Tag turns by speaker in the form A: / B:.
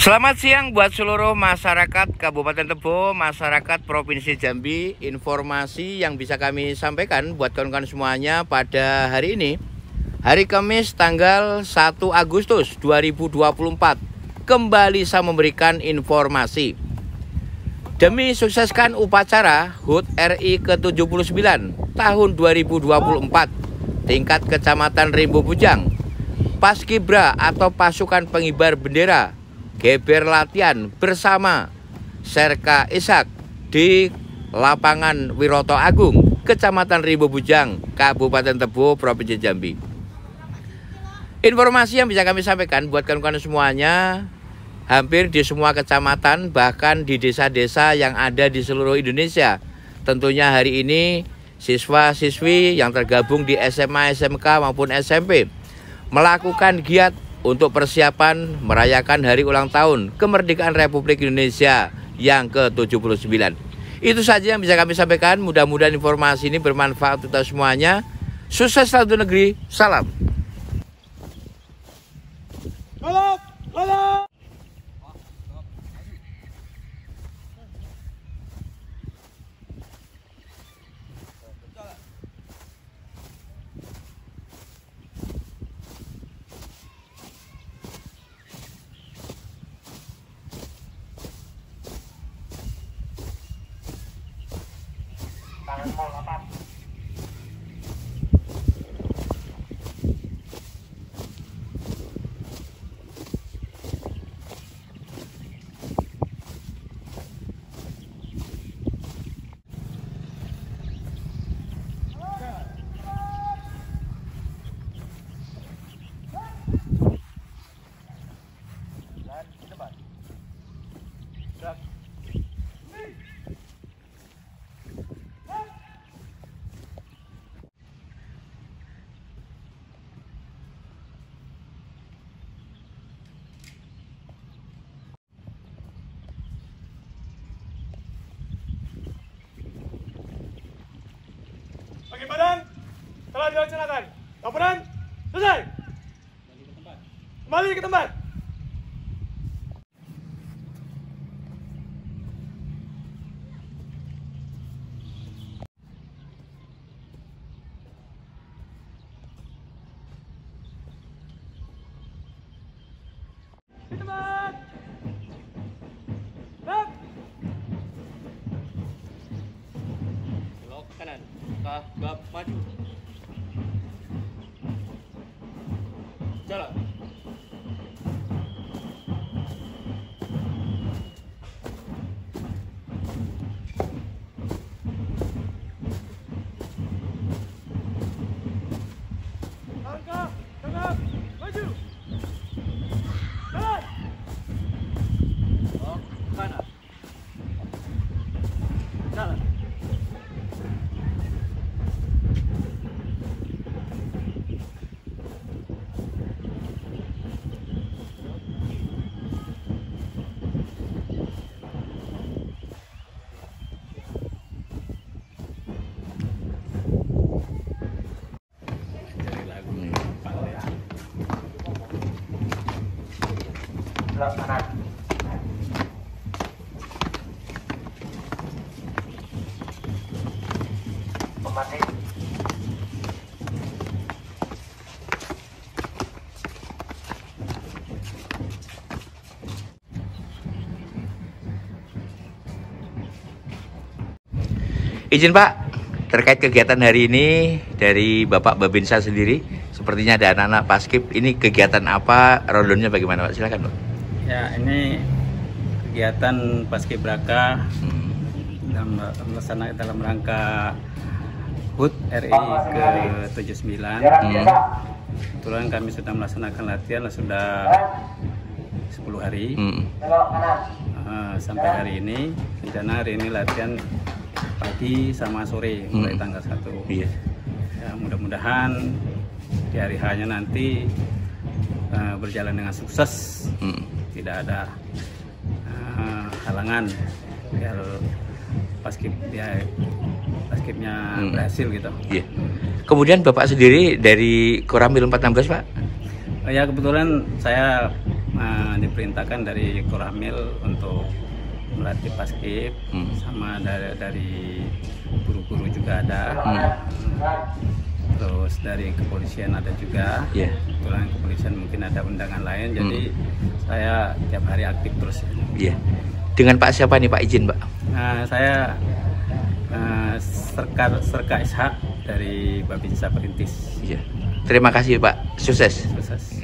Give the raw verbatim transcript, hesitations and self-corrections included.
A: Selamat siang buat seluruh masyarakat Kabupaten Tebo, masyarakat Provinsi Jambi. Informasi yang bisa kami sampaikan buat kawan-kawan semuanya pada hari ini, hari Kamis tanggal satu Agustus dua ribu dua puluh empat, kembali saya memberikan informasi. Demi sukseskan upacara H U T R I ke tujuh puluh sembilan tahun dua ribu dua puluh empat, tingkat Kecamatan Rimbo Bujang, Paskibra atau Pasukan Pengibar Bendera geber latihan bersama Serka Ishak di lapangan Wiroto Agung, Kecamatan Rimbo Bujang, Kabupaten Tebo, Provinsi Jambi. Informasi yang bisa kami sampaikan buat kawan-kawan semuanya, hampir di semua kecamatan, bahkan di desa-desa yang ada di seluruh Indonesia. Tentunya hari ini siswa-siswi yang tergabung di S M A, S M K maupun S M P melakukan giat untuk persiapan merayakan hari ulang tahun kemerdekaan Republik Indonesia yang ke tujuh puluh sembilan. Itu saja yang bisa kami sampaikan. Mudah-mudahan informasi ini bermanfaat untuk kita semuanya. Sukses selalu negeri. Salam.
B: Halo, halo. Bagi badan telah dilaksanakan. Laporan selesai. Kembali ke tempat. Di tempat. Lep.
C: Belok kanan, kah gap maju. Jalan.
B: Langkah, tegap, maju. Jalan.
C: Belok kanan. Jalan.
A: Belok kanan. Pematik. Izin Pak, terkait kegiatan hari ini dari Bapak Babinsa sendiri, sepertinya ada anak-anak Paskib. Ini kegiatan apa, rondonya bagaimana Pak? Silakan Pak.
D: Ya, ini kegiatan Paskibraka
A: Hmm.
D: dalam melaksanakan dalam rangka H U T R I ke tujuh puluh sembilan.
A: Hmm.
D: Kebetulan kami sudah melaksanakan latihan sudah sepuluh hari.
A: Hmm.
D: Uh, sampai hari ini, rencana hari ini latihan pagi sama sore mulai
A: Hmm.
D: tanggal satu.
A: Iya.
D: Ya, mudah-mudahan di hari H-nya nanti uh, berjalan dengan sukses.
A: Hmm.
D: Tidak ada uh, halangan biar paskib ya paskibnya
A: Hmm.
D: berhasil gitu.
A: Iya. Kemudian Bapak sendiri dari Koramil empat enam belas Pak?
D: Ya kebetulan saya uh, diperintahkan dari Koramil untuk melatih paskib, hmm. sama dari, dari guru-guru juga ada, hmm. terus dari kepolisian ada juga. Yeah. Kebetulan kepolisian mungkin ada undangan lain, hmm. jadi saya tiap hari aktif terus.
A: Yeah. Dengan Pak siapa nih Pak, izin Pak?
D: Nah, saya uh, Serka Serka Ishak dari Babinsa Perintis.
A: Yeah. Terima kasih Pak, sukses.
D: Sukses.